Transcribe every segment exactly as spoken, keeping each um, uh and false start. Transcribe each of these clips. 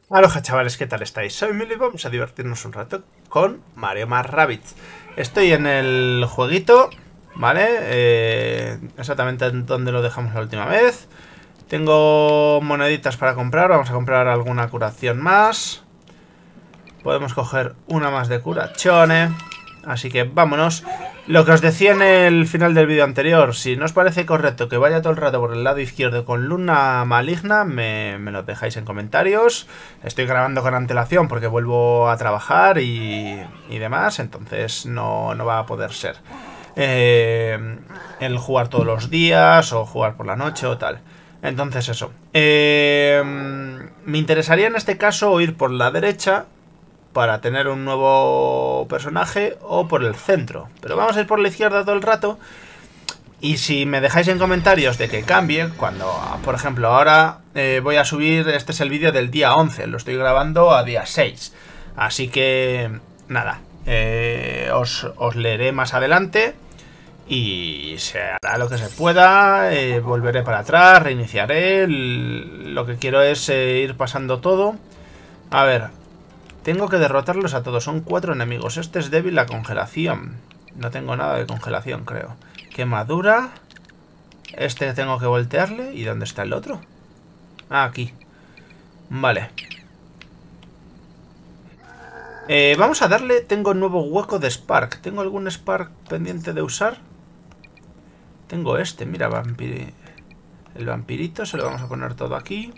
Aloha chavales, ¿qué tal estáis? Soy Milo y vamos a divertirnos un rato con Mario más Rabbids. Estoy en el jueguito, ¿vale? Eh, exactamente en donde lo dejamos la última vez. Tengo moneditas para comprar, vamos a comprar alguna curación más. Podemos coger una más de curachone. Así que vámonos. Lo que os decía en el final del vídeo anterior, si no os parece correcto que vaya todo el rato por el lado izquierdo con luna maligna, me, me lo dejáis en comentarios. Estoy grabando con antelación porque vuelvo a trabajar y, y demás, entonces no, no va a poder ser eh, el jugar todos los días o jugar por la noche o tal. Entonces eso. Eh, me interesaría en este caso ir por la derecha para tener un nuevo personaje o por el centro. Pero vamos a ir por la izquierda todo el rato. Y si me dejáis en comentarios de que cambie, cuando, por ejemplo, ahora eh, voy a subir, este es el vídeo del día once, lo estoy grabando a día seis. Así que, nada, eh, os, os leeré más adelante y se hará lo que se pueda, eh, volveré para atrás, reiniciaré, lo que quiero es eh, ir pasando todo. A ver... Tengo que derrotarlos a todos. Son cuatro enemigos. Este es débil a congelación. No tengo nada de congelación, creo. Quemadura. Este tengo que voltearle. ¿Y dónde está el otro? Ah, aquí. Vale. Eh, vamos a darle... Tengo un nuevo hueco de Spark. ¿Tengo algún Spark pendiente de usar? Tengo este. Mira, vampiri... el vampirito. Se lo vamos a poner todo aquí.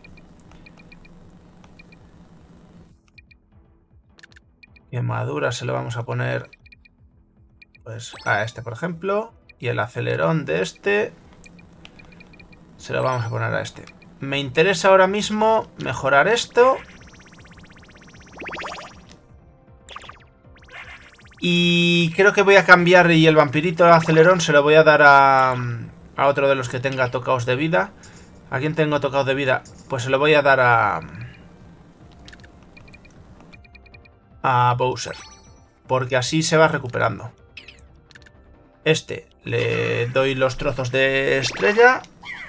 Quemadura se lo vamos a poner pues a este, por ejemplo. Y el acelerón de este se lo vamos a poner a este. Me interesa ahora mismo mejorar esto. Y creo que voy a cambiar y el vampirito el acelerón se lo voy a dar a, a otro de los que tenga tocados de vida. ¿A quién tengo tocados de vida? Pues se lo voy a dar a... a Bowser, porque así se va recuperando. Este le doy los trozos de estrella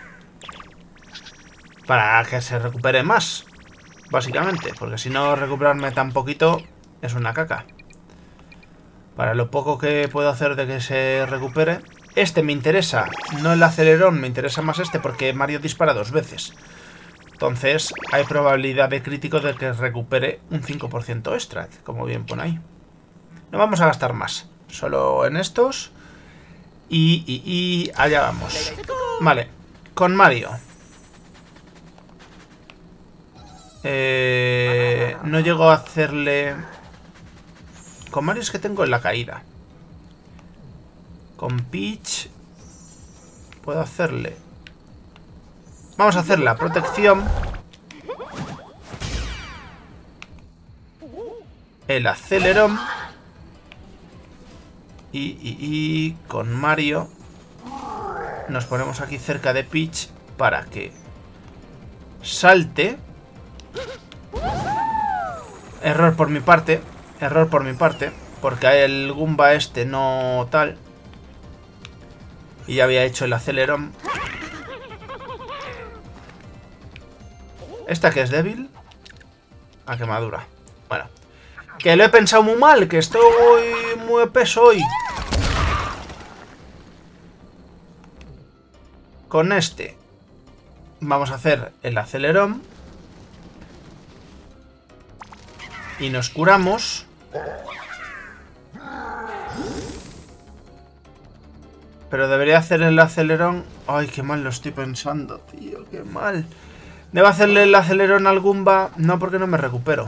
para que se recupere más, básicamente, porque si no recuperarme tan poquito es una caca. Para lo poco que puedo hacer de que se recupere. Este me interesa, no el acelerón, me interesa más este porque Mario dispara dos veces. Entonces hay probabilidad de crítico de que recupere un cinco por ciento extra, como bien pone ahí. No vamos a gastar más, solo en estos. Y, y, y allá vamos. Vale, con Mario. Eh, no llego a hacerle... Con Mario es que tengo en la caída. Con Peach puedo hacerle... Vamos a hacer la protección. El acelerón. Y, y, y con Mario nos ponemos aquí cerca de Peach para que salte. Error por mi parte. Error por mi parte. Porque el Goomba este no tal. Y ya había hecho el acelerón. ¿Esta que es débil? A quemadura. Bueno. Que lo he pensado muy mal. Que estoy muy peso hoy. Con este vamos a hacer el acelerón. Y nos curamos. Pero debería hacer el acelerón. Ay, qué mal lo estoy pensando, tío. Qué mal. Debo hacerle el acelerón al Goomba. No, porque no me recupero.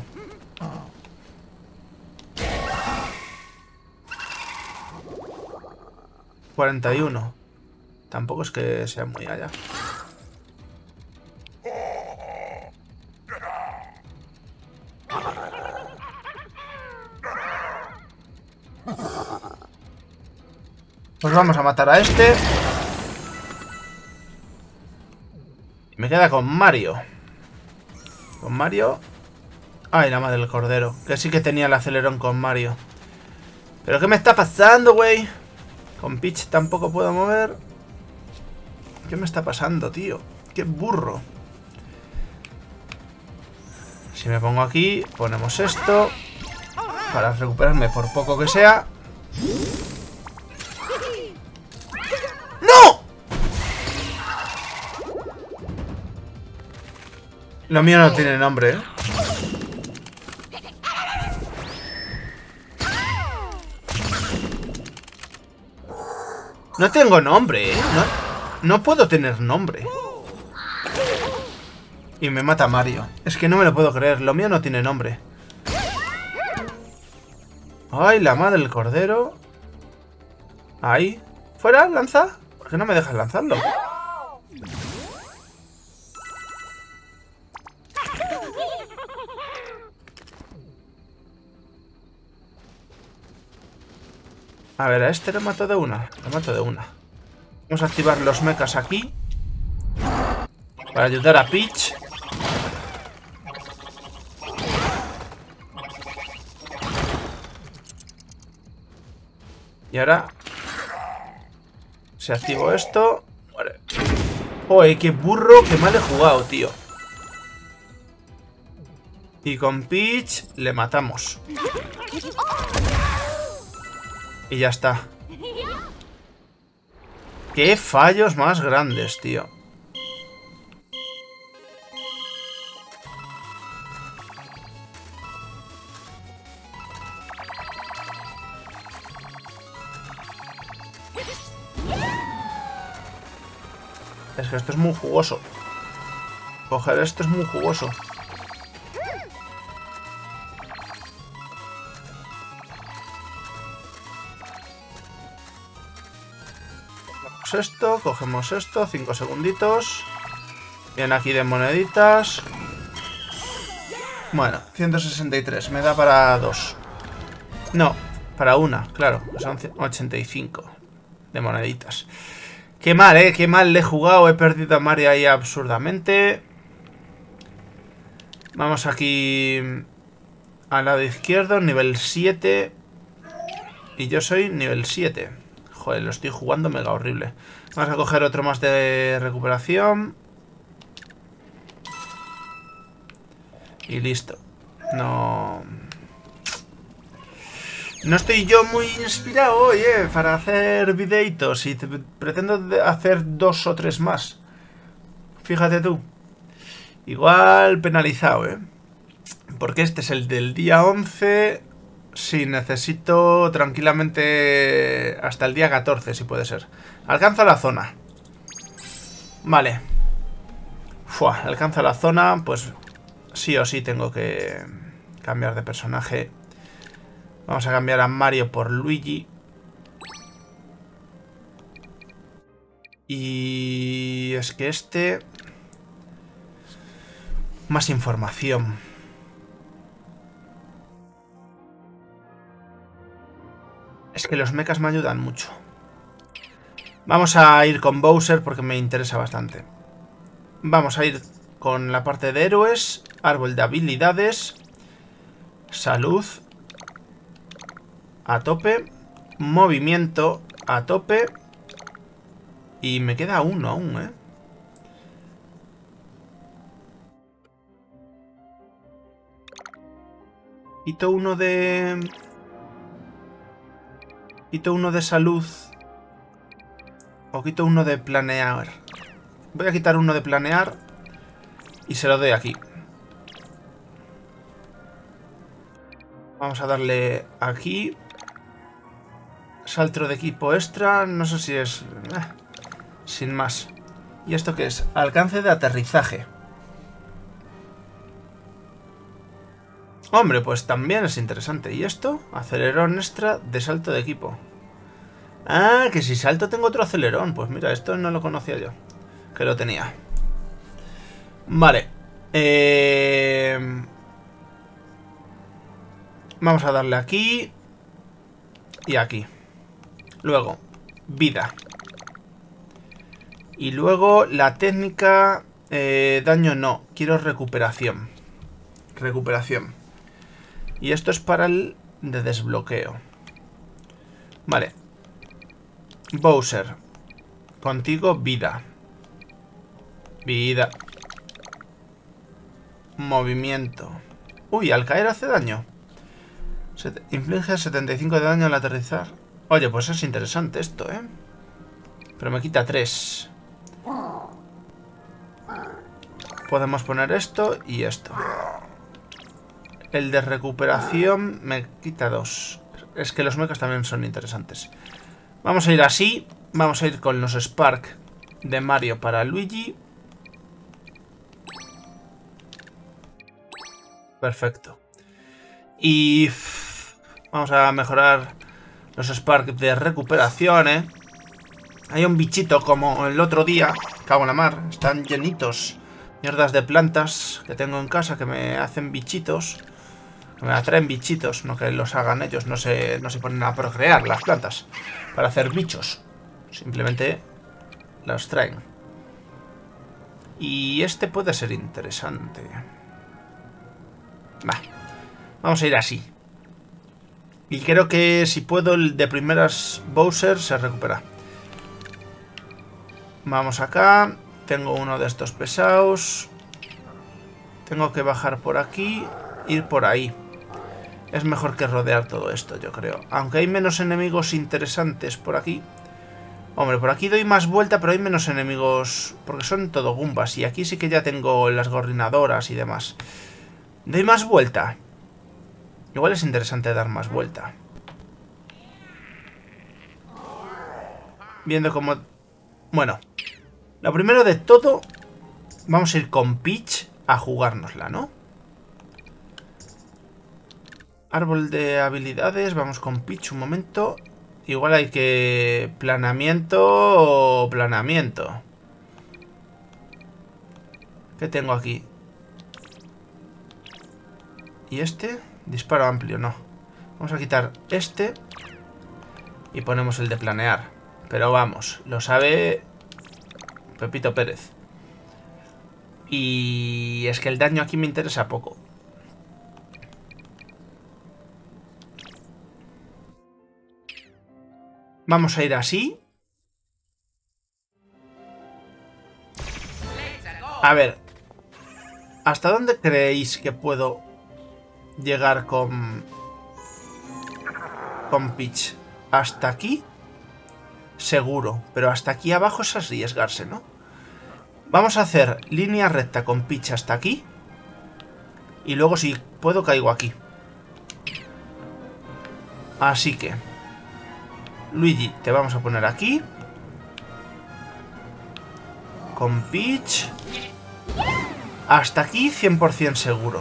cuarenta y uno. Tampoco es que sea muy allá. Pues vamos a matar a este. Me queda con Mario. Con Mario. Ay, la madre del cordero. Que sí que tenía el acelerón con Mario. ¿Pero qué me está pasando, güey? Con Peach tampoco puedo mover. ¿Qué me está pasando, tío? Qué burro. Si me pongo aquí, ponemos esto para recuperarme por poco que sea. ¡No! Lo mío no tiene nombre, ¿eh? No tengo nombre, ¿eh? No, no puedo tener nombre. Y me mata Mario. Es que no me lo puedo creer. Lo mío no tiene nombre. Ay, la madre del cordero. Ahí. ¿Fuera? ¿Lanza? ¿Por qué no me dejas lanzarlo? A ver, a este lo mato de una. Lo mato de una. Vamos a activar los mechas aquí. Para ayudar a Peach. Y ahora... Si activo esto... Vale. ¡Oye, qué burro! ¡Qué mal he jugado, tío! Y con Peach le matamos. Y ya está. ¡Qué fallos más grandes, tío! Es que esto es muy jugoso. Coger esto es muy jugoso. Cogemos esto, cogemos esto, cinco segunditos. Bien, aquí de moneditas. Bueno, ciento sesenta y tres, me da para dos. No, para una, claro, son ochenta y cinco de moneditas. Qué mal, eh, qué mal le he jugado. He perdido a Mario ahí absurdamente. Vamos aquí al lado izquierdo, nivel siete. Y yo soy nivel siete. Joder, lo estoy jugando mega horrible. Vamos a coger otro más de recuperación. Y listo. No... No estoy yo muy inspirado hoy, eh, para hacer videitos. Y te, pretendo hacer dos o tres más. Fíjate tú. Igual penalizado, eh. Porque este es el del día once. Sí, necesito tranquilamente hasta el día catorce, si puede ser. Alcanza la zona. Vale. Fua, alcanza la zona, pues sí o sí tengo que cambiar de personaje. Vamos a cambiar a Mario por Luigi. Y es que este... Más información. Es que los mechas me ayudan mucho. Vamos a ir con Bowser porque me interesa bastante. Vamos a ir con la parte de héroes, árbol de habilidades, salud a tope, movimiento a tope. Y me queda uno aún, ¿eh? Quito uno de... Quito uno de salud. O quito uno de planear. Voy a quitar uno de planear. Y se lo doy aquí. Vamos a darle aquí. Salto de equipo extra. No sé si es... Eh, sin más. ¿Y esto qué es? Alcance de aterrizaje. Hombre, pues también es interesante. ¿Y esto? Acelerón extra de salto de equipo. Ah, que si salto tengo otro acelerón. Pues mira, esto no lo conocía yo. Que lo tenía. Vale. Eh... Vamos a darle aquí. Y aquí. Luego, vida. Y luego la técnica... Eh, daño no. Quiero recuperación. Recuperación. Y esto es para el de desbloqueo. Vale. Bowser. Contigo vida. Vida. Movimiento. Uy, al caer hace daño. Se inflige setenta y cinco de daño al aterrizar. Oye, pues es interesante esto, ¿eh? Pero me quita tres. Podemos poner esto y esto. El de recuperación me quita dos. Es que los mechas también son interesantes. Vamos a ir así. Vamos a ir con los Spark de Mario para Luigi. Perfecto. Y vamos a mejorar los Spark de recuperación, ¿eh? Hay un bichito como el otro día. Cago en la mar. Están llenitos. Mierdas de plantas que tengo en casa que me hacen bichitos. Que me atraen bichitos. No que los hagan ellos. No se, no se ponen a procrear las plantas para hacer bichos. Simplemente los traen. Y este puede ser interesante. Va. Vamos a ir así. Y creo que si puedo el de primeras Bowser se recupera. Vamos acá. Tengo uno de estos pesados. Tengo que bajar por aquí. Ir por ahí. Es mejor que rodear todo esto, yo creo. Aunque hay menos enemigos interesantes por aquí. Hombre, por aquí doy más vuelta, pero hay menos enemigos. Porque son todo Goombas. Y aquí sí que ya tengo las gorrinadoras y demás. Doy más vuelta. Igual es interesante dar más vuelta. Viendo cómo... Bueno. Lo primero de todo... Vamos a ir con Peach a jugárnosla, ¿no? Árbol de habilidades. Vamos con Peach un momento. Igual hay que... Planeamiento o planeamiento. ¿Qué tengo aquí? ¿Y este? Disparo amplio, no. Vamos a quitar este. Y ponemos el de planear. Pero vamos, lo sabe Pepito Pérez. Y es que el daño aquí me interesa poco. Vamos a ir así. A ver. ¿Hasta dónde creéis que puedo llegar con... con Peach? ¿Hasta aquí? Seguro. Pero hasta aquí abajo es arriesgarse, ¿no? Vamos a hacer línea recta con Peach hasta aquí. Y luego si puedo caigo aquí. Así que... Luigi, te vamos a poner aquí. Con Peach. Hasta aquí cien por cien seguro.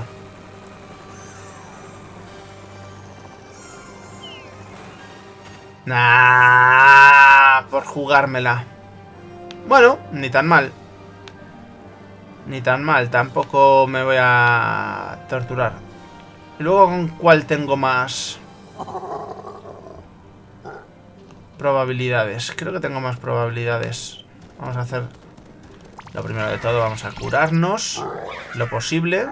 Nah, por jugármela. Bueno, ni tan mal. Ni tan mal, tampoco me voy a torturar. Y luego, ¿con cuál tengo más probabilidades? Creo que tengo más probabilidades. Vamos a hacer... Lo primero de todo, vamos a curarnos lo posible.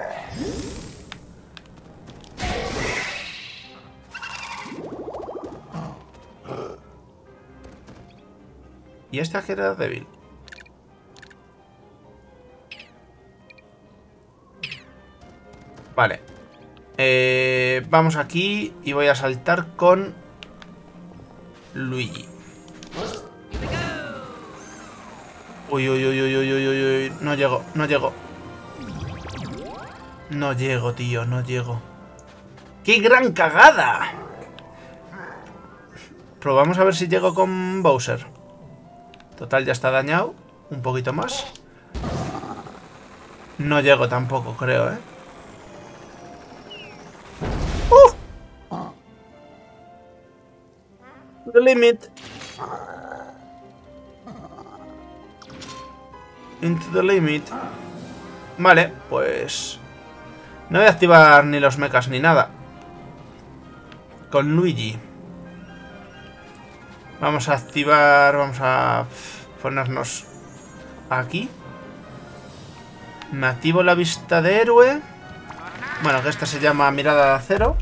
¿Y esta que era débil? Vale. Eh, vamos aquí y voy a saltar con Luigi. Uy, uy, uy, uy, uy, uy, uy, uy. No llego, no llego. No llego, tío, no llego. ¡Qué gran cagada! Probamos a ver si llego con Bowser. Total, ya está dañado. Un poquito más. No llego tampoco, creo, ¿eh? ¡Uh! The limit. Into the limit. Vale, pues... No voy a activar ni los mechas ni nada. Con Luigi. Vamos a activar... Vamos a ponernos aquí. Me activo la vista de héroe. Bueno, que esta se llama mirada de acero.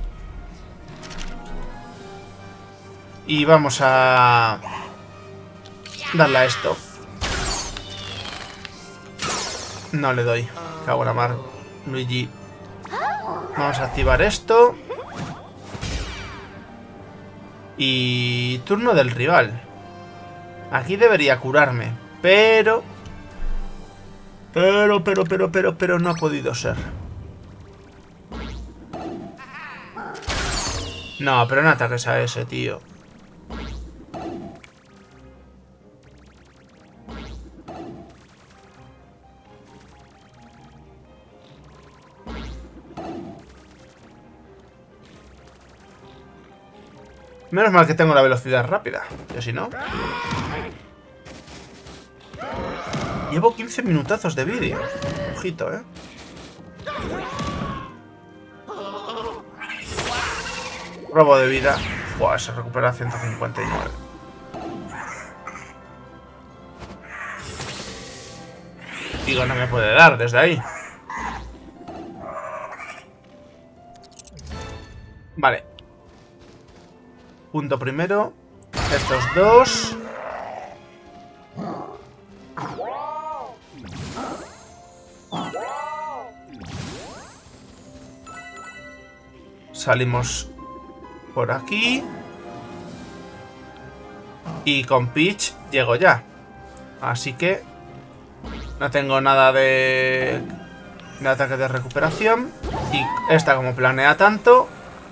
Y vamos a... darle a esto. No le doy. Cago en la mar. Luigi. Vamos a activar esto. Y turno del rival. Aquí debería curarme, pero... Pero, pero, pero, pero, pero no ha podido ser. No, pero no ataques a ese, tío. Menos mal que tengo la velocidad rápida, que si no... Llevo quince minutazos de vídeo. Ojito, ¿eh? Robo de vida. Buah, se recupera a ciento cincuenta y nueve. Digo, no me puede dar desde ahí. Vale. Punto primero. Estos dos. Salimos por aquí. Y con Peach llego ya. Así que no tengo nada de, de ataque de recuperación. Y esta, como planea tanto,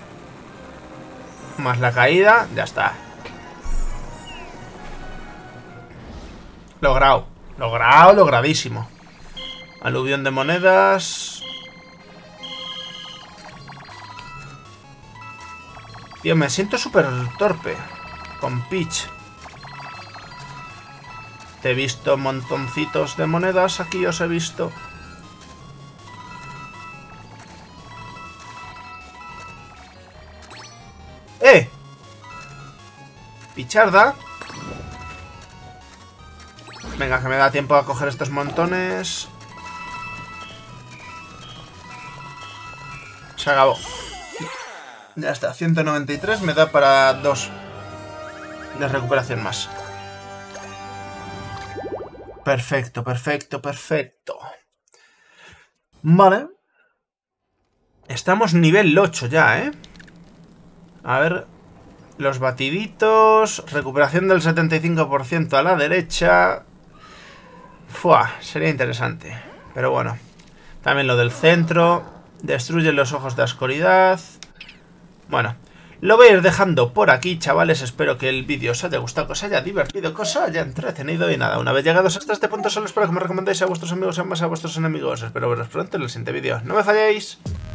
más la caída, ya está. Logrado. Logrado, logradísimo. Aluvión de monedas. Tío, me siento súper torpe con Peach. Te he visto montoncitos de monedas. Aquí os he visto. ¡Eh! Picharda. Venga, que me da tiempo a coger estos montones. Se acabó. Ya está, ciento noventa y tres me da para dos de recuperación más. Perfecto, perfecto, perfecto. Vale. Estamos nivel ocho ya, ¿eh? A ver, los batiditos. Recuperación del setenta y cinco por ciento a la derecha. Fua, sería interesante. Pero bueno. También lo del centro. Destruye los ojos de oscuridad. Bueno, lo voy a ir dejando por aquí, chavales. Espero que el vídeo os haya gustado, que os haya divertido, que os haya entretenido. Y nada, una vez llegados hasta este punto, solo espero que me recomendéis a vuestros amigos y más a vuestros enemigos. Espero veros pronto en el siguiente vídeo. ¡No me falléis!